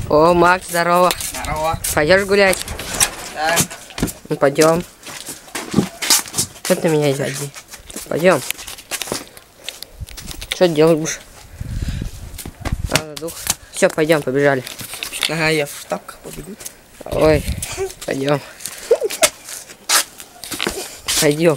О, Макс, здорово. Здорово. Пойдешь гулять? Да. Ну, пойдем. Что ты меня иди? Пойдем. Что делать будешь? Надо дух. Все, пойдем, побежали. Ага, я в тапках побегу. Ой, пойдем. Пойдем.